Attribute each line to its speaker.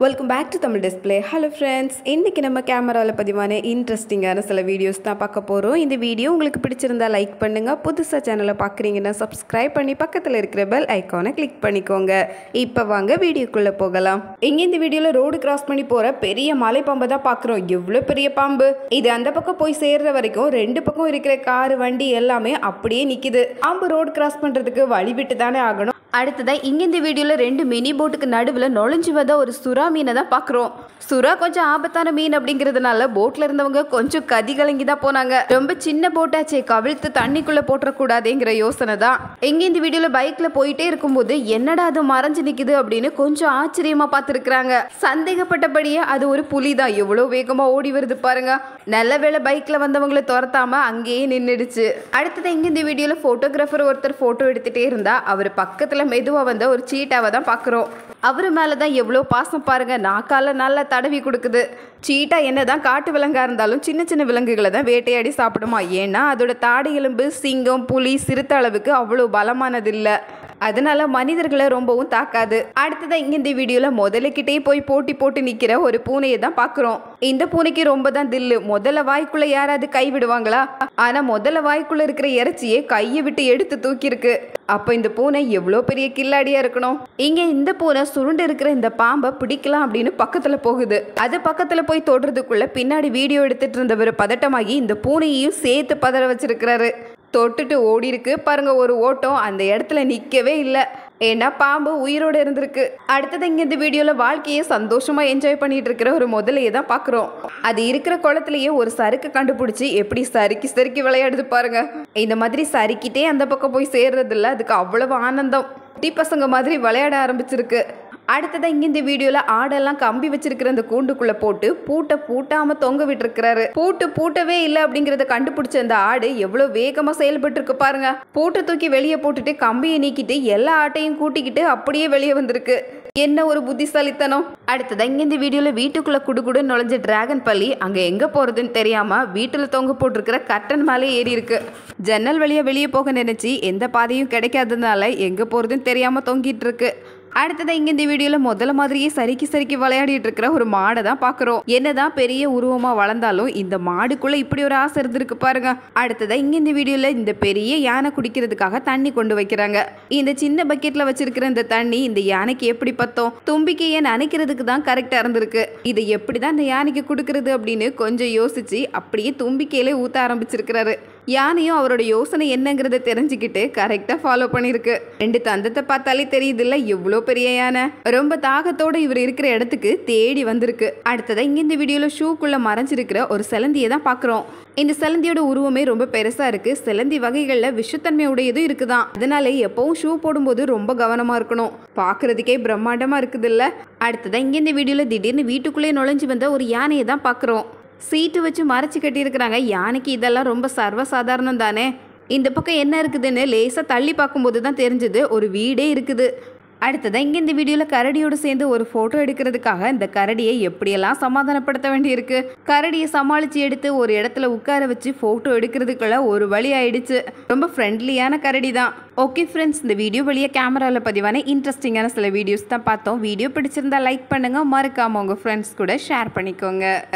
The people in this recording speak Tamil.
Speaker 1: Welcome back to Tamil display. Hello friends, இன்றைக்கி நம்ம கேமராவில் பதிவான இன்ட்ரெஸ்டிங்கான சில வீடியோஸ் தான் பார்க்க போகிறோம். இந்த வீடியோ உங்களுக்கு பிடிச்சிருந்தா லைக் பண்ணுங்கள். புதுசாக சேனலை பார்க்குறீங்கன்னா சப்ஸ்கிரைப் பண்ணி பக்கத்தில் இருக்கிற பெல் ஐக்கானை கிளிக் பண்ணிக்கோங்க. இப்போ வாங்க வீடியோக்குள்ளே போகலாம். இங்கே இந்த வீடியோவில் ரோடு கிராஸ் பண்ணி போகிற பெரிய மலைப்பாம்பை தான் பார்க்குறோம். எவ்வளோ பெரிய பாம்பு! இது அந்த பக்கம் போய் சேர்ற வரைக்கும் ரெண்டு பக்கம் இருக்கிற காரு வண்டி எல்லாமே அப்படியே நிற்கிது. பாம்பு ரோடு கிராஸ் பண்ணுறதுக்கு வழி விட்டு தானே ஆகணும். அடுத்ததான் இங்கே இந்த வீடியோவில் ரெண்டு மினி போட்டுக்கு நடுவில் நுழைஞ்சு வந்த ஒரு சுறா மீனை தான் பார்க்குறோம். சுறா கொஞ்சம் ஆபத்தான மீன் அப்படிங்கிறதுனால போட்டில் இருந்தவங்க கொஞ்சம் கதி கலங்கி தான் போனாங்க. ரொம்ப சின்ன போட்டாச்சே, கவிழ்த்து தண்ணிக்குள்ளே போட்டுறக்கூடாதுங்கிற யோசனை தான். இங்கே இந்த வீடியோவில் பைக்கில் போயிட்டே இருக்கும்போது என்னடா அது மறைஞ்சு நிற்குது அப்படின்னு கொஞ்சம் ஆச்சரியமாக பார்த்துருக்குறாங்க. சந்தேகப்பட்டபடியே அது ஒரு புலி தான். எவ்வளோ வேகமாக ஓடி வருது பாருங்க. நல்ல வேளை பைக்கில் வந்தவங்களை துரத்தாம அங்கேயே நின்றுடுச்சு. அடுத்தது இங்கே இந்த வீடியோவில் ஃபோட்டோகிராஃபர் ஒருத்தர் ஃபோட்டோ எடுத்துகிட்டே இருந்தா அவர் பக்கத்தில் மெதுவாக வந்த ஒரு சீட்டாவை தான் பார்க்குறோம். அவர் மேலே தான் எவ்வளோ பாசம் பாருங்க. நாக்கால நல்லா தடவி கொடுக்குது. சீட்டா என்னதான் காட்டு விலங்காக இருந்தாலும் சின்ன சின்ன விலங்குகளை தான் வேட்டையாடி சாப்பிடுமா. ஏன்னா அதோட தாடை எலும்பு சிங்கம் புலி சிறுத்த அளவுக்கு அவ்வளோ பலமானது இல்லை. அதனால மனிதர்களை ரொம்பவும் தாக்காது. அடுத்ததான் இங்கே இந்த வீடியோவில் முதலுக்கிட்டே போய் போட்டி போட்டு நிற்கிற ஒரு பூனையை தான் பார்க்குறோம். இந்த பூனைக்கு ரொம்ப தான் தில்லு. முதல்ல வாய்க்குள்ளே யாராவது கை விடுவாங்களா? ஆனால் முதல்ல வாய்க்குள்ளே இருக்கிற இறைச்சியை கையை விட்டு எடுத்து தூக்கியிருக்கு. அப்போ இந்த பூனை எவ்வளோ பெரிய கில்லாடியா இருக்கணும். இங்கே இந்த பூனை சுருண்டு இருக்கிற இந்த பாம்பை பிடிக்கலாம் அப்படின்னு பக்கத்தில் போகுது. அது பக்கத்தில் போய் தொடுறதுக்குள்ள பின்னாடி வீடியோ எடுத்துட்டு இருந்தவர் பதட்டமாகி இந்த பூனையையும் சேர்த்து பதற வச்சிருக்கிறாரு. தொட்டுட்டு ஓடி இருக்கு பாருங்க ஒரு ஓட்டம். அந்த இடத்துல நிற்கவே இல்லை. ஏன்னா பாம்பு உயிரோடு இருந்திருக்கு. அடுத்தது இங்கே இந்த வீடியோவில் வாழ்க்கையை சந்தோஷமாக என்ஜாய் பண்ணிட்டு இருக்கிற ஒரு முதலையை தான் பார்க்குறோம். அது இருக்கிற குளத்துலேயே ஒரு சறுக்கு கண்டுபிடிச்சி எப்படி சறுக்கி சறுக்கி விளையாடுது பாருங்க. இந்த மாதிரி சறுக்கிட்டே அந்த பக்கம் போய் சேர்றதில்ல. அதுக்கு அவ்வளவு ஆனந்தம். குட்டி பசங்க மாதிரி விளையாட ஆரம்பிச்சிருக்கு. அடுத்ததான் இங்கே இந்த வீடியோவில் ஆடெல்லாம் கம்பி வச்சிருக்கிற அந்த கூண்டுக்குள்ளே போட்டு பூட்டை பூட்டாமல் தொங்க விட்டுருக்கிறாரு. பூட்டவே இல்லை அப்படிங்கிறத கண்டுபிடிச்ச அந்த ஆடு எவ்வளோ வேகமாக செயல்பட்டு இருக்கு பாருங்க. பூட்டை தூக்கி வெளியே போட்டுட்டு கம்பியை நீக்கிட்டு எல்லா ஆட்டையும் கூட்டிக்கிட்டு அப்படியே வெளியே வந்திருக்கு. என்ன ஒரு புத்திசாலித்தனம். அடுத்ததான் இங்கே இந்த வீடியோவில் வீட்டுக்குள்ளே குடுகுடு நுழைஞ்ச டிராகன் பள்ளி அங்கே எங்கே போகிறதுன்னு தெரியாமல் வீட்டில் தொங்க போட்டிருக்கிற கட்டன் மேலே ஏறி இருக்கு. ஜன்னல் வழியாக வெளியே போக நினைச்சி எந்த பாதையும் கிடைக்காததுனால எங்கே போகிறதுன்னு தெரியாமல் தொங்கிட்டு இருக்கு. அடுத்ததான் இங்கே இந்த வீடியோவில் முதல்ல மாதிரியே சறுக்கி விளையாடிட்டு இருக்கிற ஒரு மாடை தான் பார்க்குறோம். என்னதான் பெரிய உருவமாக வளர்ந்தாலும் இந்த மாடுக்குள்ளே இப்படி ஒரு ஆசை இருந்திருக்கு பாருங்க. அடுத்ததான் இங்கே இந்த வீடியோவில் இந்த பெரிய யானை குடிக்கிறதுக்காக தண்ணி கொண்டு வைக்கிறாங்க. இந்த சின்ன பக்கெட்டில் வச்சிருக்கிற இந்த தண்ணி இந்த யானைக்கு எப்படி பத்தோம்? தும்பிக்கையை நனைக்கிறதுக்கு தான் கரெக்டாக இருந்திருக்கு. இதை எப்படி தான் இந்த யானைக்கு கொடுக்கறது அப்படின்னு கொஞ்சம் யோசிச்சு அப்படியே தும்பிக்கையிலே ஊற்ற ஆரம்பிச்சிருக்கிறாரு. யானையும் அவரோட யோசனை என்னங்கிறத தெரிஞ்சுக்கிட்டு கரெக்டாக ஃபாலோ பண்ணியிருக்கு. ரெண்டு தந்தத்தை பார்த்தாலே தெரியுது இல்லை எவ்வளோ பெரிய யானை. ரொம்ப தாகத்தோடு இவர் இருக்கிற இடத்துக்கு தேடி வந்திருக்கு. அடுத்ததான் இங்கே இந்த வீடியோவில் ஷூக்குள்ளே மறைஞ்சிருக்கிற ஒரு சிலந்தியை தான் பார்க்குறோம். இந்த சிலந்தியோட உருவமே ரொம்ப பெருசாக இருக்குது. சிலந்தி வகைகளில் விஷத்தன்மை உடையதும் இருக்குதான். அதனால எப்பவும் ஷூ போடும்போது ரொம்ப கவனமாக இருக்கணும். பார்க்குறதுக்கே பிரம்மாண்டமாக இருக்குது இல்லை. அடுத்ததான் இங்கே இந்த வீடியோவில் திடீர்னு வீட்டுக்குள்ளேயே நுழைஞ்சு வந்த ஒரு யானையை தான் பார்க்குறோம். சீட்டு வச்சு மறைச்சி கட்டியிருக்கிறாங்க. யானைக்கு இதெல்லாம் ரொம்ப சர்வசாதாரணம் தானே. இந்த பக்கம் என்ன இருக்குதுன்னு லேசாக தள்ளி பார்க்கும்போது தான் தெரிஞ்சது ஒரு வீடே இருக்குது. அடுத்ததான் இங்கே இந்த வீடியோவில் கரடியோடு சேர்ந்து ஒரு ஃபோட்டோ எடுக்கிறதுக்காக இந்த கரடியை எப்படியெல்லாம் சமாதானப்படுத்த வேண்டியிருக்கு. கரடியை சமாளித்து எடுத்து ஒரு இடத்துல உட்கார வச்சு ஃபோட்டோ எடுக்கிறதுக்குள்ள ஒரு வழி ஆயிடுச்சு. ரொம்ப ஃப்ரெண்ட்லியான கரடி தான். ஓகே ஃப்ரெண்ட்ஸ், இந்த வீடியோ வழியாக கேமராவில் பதிவான இன்ட்ரெஸ்டிங்கான சில வீடியோஸ் தான் பார்த்தோம். வீடியோ பிடிச்சிருந்தா லைக் பண்ணுங்கள். மறக்காமல் உங்கள் ஃப்ரெண்ட்ஸ் கூட ஷேர் பண்ணிக்கோங்க.